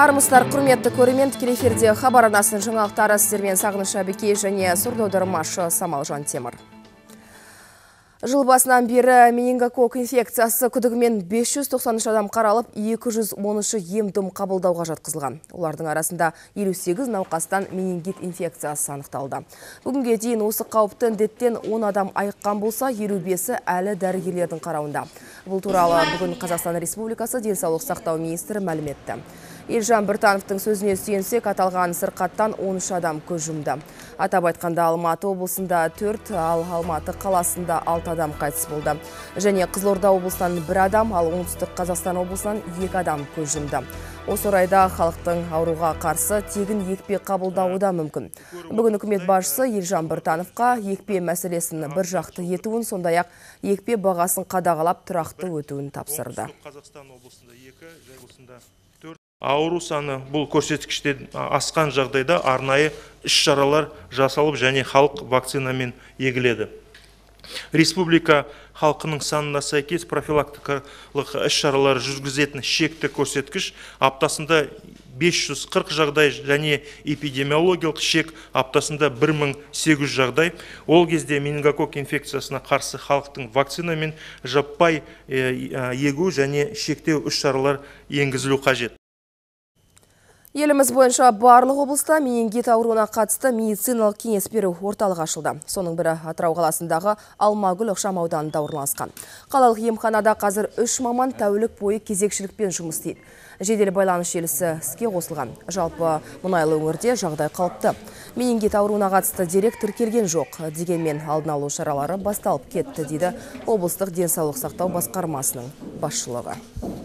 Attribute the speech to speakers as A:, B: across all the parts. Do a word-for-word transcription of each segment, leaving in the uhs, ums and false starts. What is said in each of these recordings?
A: Армысыздар, құрметті көрермен, тікелей эфирде хабар арнасының жаңалықтары сіздермен Сағыныш Әбіке және сурдоаудармашы Самалжан Темір. Жыл басынан бері менингококк инфекциясы күдігімен бес жүз тоқсан үш адам қаралып, екі жүз он үші ем-дом қабылдауға жатқызылған. Олардың арасында елу сегіз науқастан менингит инфекциясы анықталды. Бүгінге дейін осы қауіпті індеттен он адам айыққан болса, елу бесі әлі дәрігерлердің қарауында. Бұл туралы бүгін Қазақстан Республикасы денсаулық сақтау министрі мәлім етті. Елжан Біртановтың сөзіне сүйенсек, аталған сырқаттан он үш адам көз жұмды. Атап айтқанда Алматы облысында төрт, ал Алматы қаласында алты адам қайтыс болды. Және Қызылорда облысынан бір адам, ал оңтүстік Қазақстан облысынан екі адам көз жұмды. Осы орайда халықтың ауруға қарсы тегін екпе қабылдауы да мүмкін. Бүгін үкімет басшысы Елжан Біртановқа екпе мәселесін бір жақты етуін, сондай-ақ екпе бағасын қадағалап тұрақты өтуін тапсырды.
B: Ауру саны бұл көрсеткіштен асқан жағдайда арнайы іс-шаралар жасалып және халық вакцинамен егіледі. Республика халқының санына сәйкес профилактикалық іс-шаралар жүргізетін шекті көрсеткіш аптасында бес жүз қырық жағдай және эпидемиологиялық шек аптасында бір мың сегіз жүз жағдай. Ол кезде менингококк инфекциясына қарсы халықтың вакцинамен жаппай егу және шектеу іс-шаралар енгізілу қажет.
A: Еліміз бойынша барлық облыста менингит ауруына қатысты медициналық кеңес беру орталығы ашылды. Соның бірі Атырау қаласындағы Алмагүл ықшам ауданында орналасқан. Қалалық емханада қазір үш маман тәулік бойы кезекшілікпен жұмыс істейді. Жедел байланыс желісі іске қосылған. Жалпы мұнайлы өңірде жағдай қалыпты. Менингит ауруына қатысты дерек тіркелген жоқ. Дегенмен алдын алу шаралары басталып кетті, дейді облыстық денсаулық сақтау басқармасының басшылығы.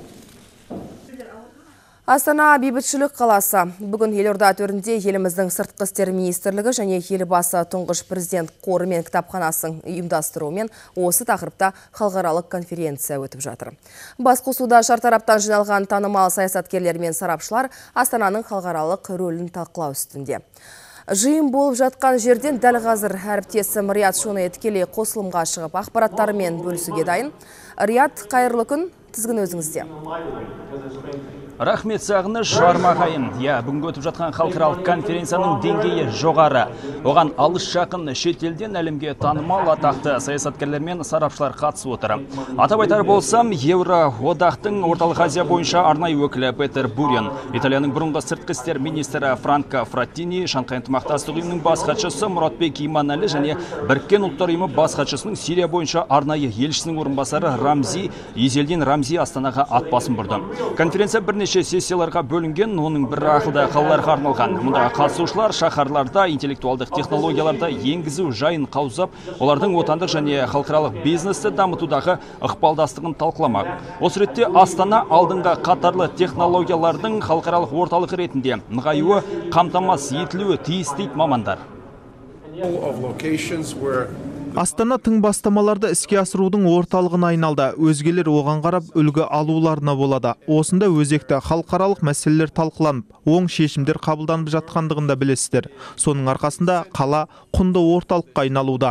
A: Астана бейбітшілік қаласы. Бүгін елорда төрінде еліміздің сыртқы істер министрлігі және елбасы тұңғыш президент қоры мен кітапханасының ұйымдастыруымен осы тақырыпта халықаралық конференция өтіп жатыр. Басқосуда шартараптан жиналған танымал саясаткерлер мен сарапшылар Астананың халықаралық рөлін талқылау үстінде. Жиын болып жатқан жерден дәл қазір әріптесім Риат Шони тікелей қосылымға шығып ақпараттарымен бөлісуге дайын. Риат, қайырлы күн, тізгін өзіңізде.
C: Рахмет Сағыныш, Армағайым. Я, бүгінгі өтіп жатқан халықаралық конференцияның деңгейі жоғары. Оған алыс жақын шетелден әлемге танымал атақты саясаткерлер мен сарапшылар қатысып отыр. Атап айтар болсам, Еуроодақтың орталық Азия бойынша арнайы өкілі Петер Бурен, Италияның бұрынғы сыртқы істер министрі Франко Фраттини, Шанхай ынтымақтастық ұйымының бас хатшысы Мұратбек Иманәлі және Біріккен ұлттар ұйымы бас хатшысының Сирия бойынша арнайы елшісінің орынбасары Рамзи Изелдин Рамзи Астанаға ат басын бұрды. Конференция бірнеше сессияларға бөлінген, оның бір ақылды қалаларға арналған. Мұнда қатысушылар шаһарларда интеллектуалдық технологияларды енгізу жайын қаузап, олардың отандық және халықаралық бизнесті дамытудағы ықпалдастығын талқыламақ. Осы ретте Астана алдыңғы қатарлы технологиялардың халықаралық орталық ретінде нығаюы қамтамасыз етілуі тиіс дейді мамандар.
D: Астана тың бастамаларды іске асырудың орталығына айналды. Өзгелер оған қарап үлгі алуларына болады. Осында өзекті халықаралық мәселелер талқыланып, оң шешімдер қабылданып жатқандығында білесіздер. Соның арқасында қала құнды орталыққа айналуда.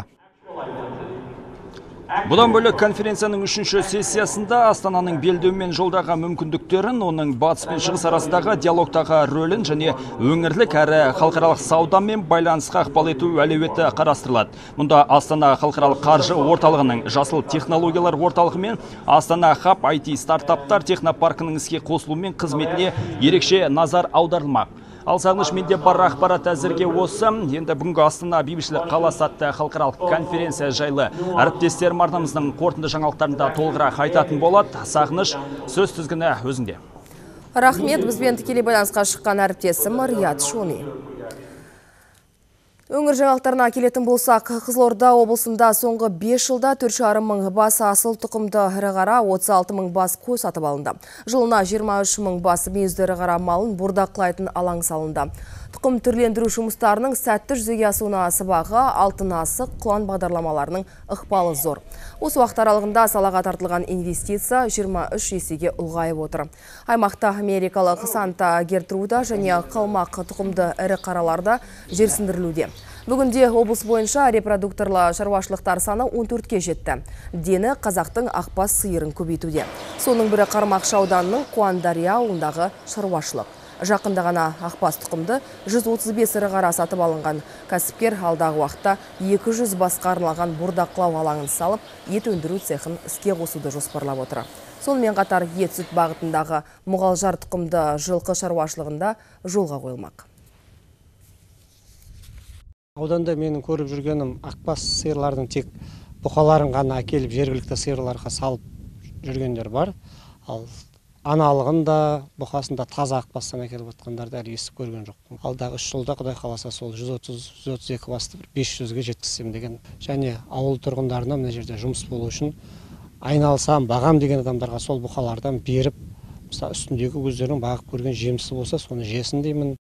C: Бұдан бөлек конференцияның үшінші сессиясында Астананың белдеумен жолдағы мүмкіндіктерін, оның батыс пен шығыс арасындағы диалогтағы рөлін және өңірлік әрі халықаралық сауда мен байланысқа ықпал ету әлеуеті қарастырылады. Мұнда Астана халықаралық қаржы орталығының жасыл технологиялар орталығы мен Астана Хаб ай ти стартаптар технопаркінің іске қосылуымен қызметіне ерекше назар аударылмақ. Ал Сағыныш, менде бар ақпарат әзірге осы. Енді бүгінгі Астана бейбітшілік қаласы атты халықаралық конференция жайлы әріптестерім арнамыздың қорытынды жаңалықтарында толығырақ айтатын болады. Сағыныш, сөз тізгіні өзіңде.
A: Рахмет, бізбен тікелей байланысқа шыққан әріптесім Риат Шони. Өңір жаңалықтарына келетін болсақ, Қызылорда облысында соңғы бес жылда төрт жарым мың бас асыл тұқымды ірі қара, отыз алты мың бас қой сатып алынды. Жылына жиырма үш мың бас мүйізді ірі қара малын бордақылайтын алаң салынды. Тұқым түрлендіру жұмыстарының сәтті жүзеге асуына сыбаға, алтын асық, құлан бағдарламаларының ықпалы зор. Осы уақыт аралығында салаға тартылған инвестиция жиырма үш есеге ұлғайып отыр. Аймақта америкалық Санта Гертруда және қалмақ тұқымды ірі қараларда жерсіндірілуде. Бүгінде облыс бойынша репродукторлы шаруашылықтар саны он төртке жетті. Дені қазақтың ақбас сиырын көбейтуде. Соның бірі Қармақшы ауданының Қуандария ауылындағы шаруашылық. Жақында ғана ақбас тұқымды жүз отыз бес ірі қара сатып алынған. Кәсіпкер алдағы уақытта екі жүз басқа арналған бордақылау алаңын салып, ет өндіру цехын іске қосуды жоспарлап отыр. Сонымен қатар ет сүт бағытындағы мұғалжар тұқымды жылқы шаруашылығында жолға қойылмақ.
E: Ауданда менің көріп жүргенім ақбас сиырлардың тек бұқаларын ғана әкеліп жергілікті сиырларға салып жүргендер бар. Ал аналығын да, бұқасын да таза ақбастан әкеліп отқандарды әлі естіп көрген жоқпын. Алдағы үш жылда Құдай қаласа сол жүз отыз жүз отыз екі басты бес жүзге жеткізсем деген. Және ауыл тұрғындарына мына жерде жұмыс болу үшін айналсам, бағам деген адамдарға сол бұқалардан беріп, мысалы үстіндегі көздерінің бағып көрген жемісі болса, соны жесін деймін.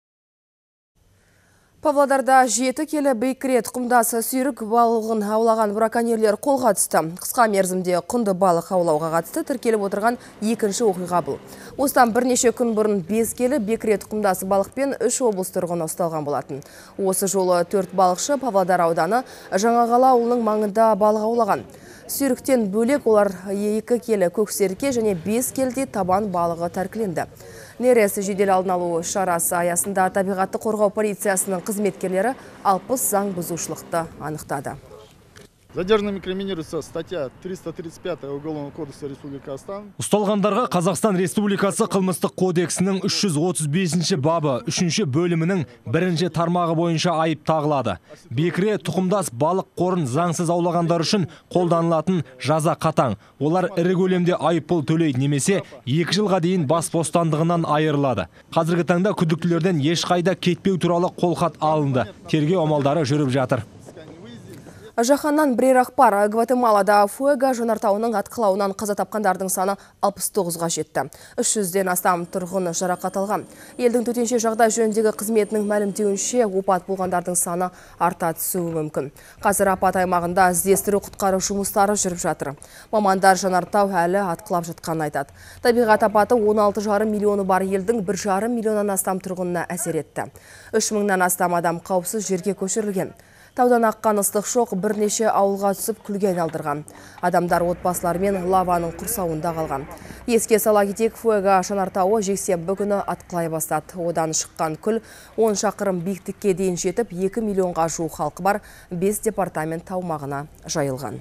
A: Павлодарда жеті келі бекіре тұқымдасы сүйрік балығын аулаған браконьерлер қолға түсті. Қысқа мерзімде құнды балық аулауға қатысты тіркеліп отырған екінші оқиға бұл. Осыдан бірнеше күн бұрын бес келі бекіре тұқымдасы балықпен үш облыс тұрғыны ұсталған болатын. Осы жолы төрт балықшы Павлодар ауданы Жаңақала ауылының маңында балық аулаған. Сүйріктен бөлек олар екі келі көксерке және бес келі табан балығы тәркіленді. Нересі жедел алдын алу шарасы аясында табиғатты қорғау полициясының қызметкерлері алпыс заң бұзушылықты анықтады.
F: Задержанными криминируется статья триста тридцать пять Уголовного кодекса Республики Казахстан.
G: Ұсталғандарға Қазақстан Республикасы қылмыстық кодексінің үш жүз отыз бесінші бабы үшінші бөлімінің бірінші тармағы бойынша айып тағылады. Бекіре тұқымдас балық қорын заңсыз аулағандар үшін қолданылатын жаза қатаң. Олар ірі көлемде айыппұл төлейді немесе екі жылға дейін бас бостандығынан айырылады. Қазіргі таңда күдіктілерден ешқайда кетпеу туралы қолхат алынды. Тергеу амалдары жүріп жатыр.
A: Жаһаннан бірер ақпар. Гватемалада Фуэго жанартауының атқылауынан қаза тапқандардың саны алпыс тоғызға жетті. үш жүзден астам тұрғын жарақат алған. Елдің төтенше жағдай жөніндегі қызметінің мәлімдеуінше опат болғандардың саны арта түсуі мүмкін. Қазір апат аймағында іздестіру құтқару жұмыстары жүріп жатыр. Мамандар жанартау әлі атқылап жатқанын айтады. Табиғат апаты он алты жарым миллионы бар елдің бір жарым миллионнан астам тұрғынына әсер етті. үш мыңнан астам адам қауіпсіз жерге көшірілген. Таудан аққан ыстық шоқ бірнеше ауылға түсіп күлге айналдырған. Адамдар отбасыларымен лаваның құрсауында қалған. Еске сала кетейік, Фуэго жанартауы жексенбі күні атқылай бастады. Одан шыққан күл он шақырым биіктікке дейін жетіп, екі миллионға жуық халқы бар бес департамент аумағына жайылған.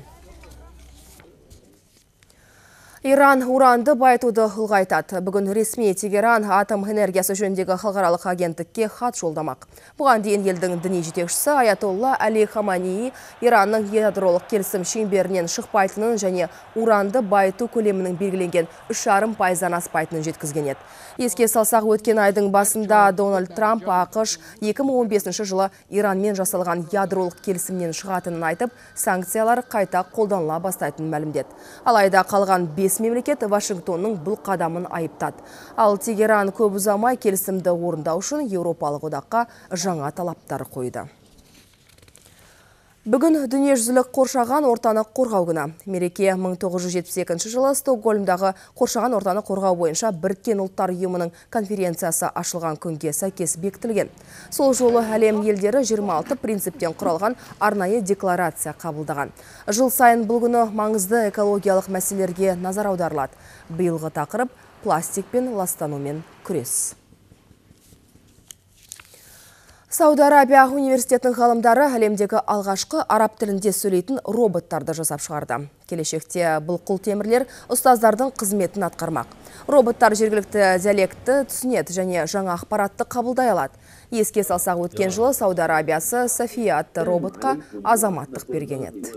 A: Иран уранды байытуды ұлғайтады. Бүгін ресми Тегеран атом энергиясы жөніндегі халықаралық агенттікке хат жолдамақ. Бұған дейін елдің діни жетекшісі Аятолла Али Хамании Иранның ядролық келісім шеңберінен шықпайтынын және уранды байыту көлемінің белгіленген үш жарым пайыздан аспайтынын жеткізген еді. Еске салсақ, өткен айдың басында Дональд Трамп ақш екі мың он бесінші жылы Иранмен жасалған ядролық келісімнен шығатынын айтып, санкциялар қайта қолданыла бастайтынын мәлімдеді. Алайда қалған бес мемлекет Вашингтонның бұл қадамын айыптады. Ал Тегеран көп ұзамай келісімді орындау үшін Еуропалық одаққа жаңа талаптар қойды. Бүгін дүниежүзілік қоршаған ортаны қорғау күні. Мереке мың тоғыз жүз жетпіс екінші жылы Стокгольмдағы қоршаған ортаны қорғау бойынша Біріккен ұлттар ұйымының конференциясы ашылған күнге сәйкес бекітілген. Сол жолы әлем елдері жиырма алты принциптен құралған арнайы декларация қабылдаған. Жыл сайын бұл күні маңызды экологиялық мәселелерге назар аударылады. Биылғы тақырып пластикпен ластанумен күрес. Сауд Арабия университетінің ғалымдары әлемдегі алғашқы араб тілінде сөйлейтін роботтарды жасап шығарды. Келешекте бұл құлтемірлер ұстаздардың қызметін атқармақ. Роботтар жергілікті диалектті түсінеді және жаңа ақпаратты қабылдай алады. Еске салсақ, өткен жылы Сауд Арабиясы София атты роботқа азаматтық берген еді.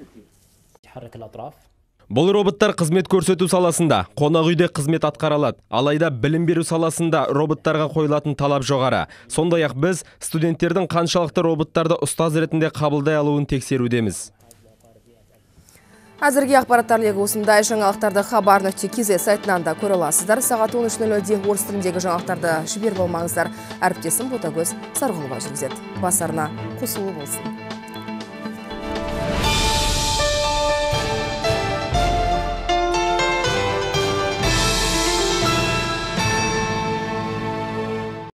G: Бұл роботтар қызмет көрсету саласында, қонақ үйде қызмет атқаралады. Алайда білім беру саласында роботтарға қойылатын талап жоғары. Сондай-ақ біз студенттердің қаншалықты роботтарды ұстаз ретінде қабылдай алуын тексерудеміз.
A: Әзірге ақпараттар легі осындай. Жаңалықтарды хабар нүкте кз сайтынан да көре аласыздар. Сағат он үш нөл нөлде орыс тіліндегі жаңалықтарды жіберіп алмаңыздар. Әріптесім Ботагөз Сарғұлова жүргізеді. Басарына қосылу болсын.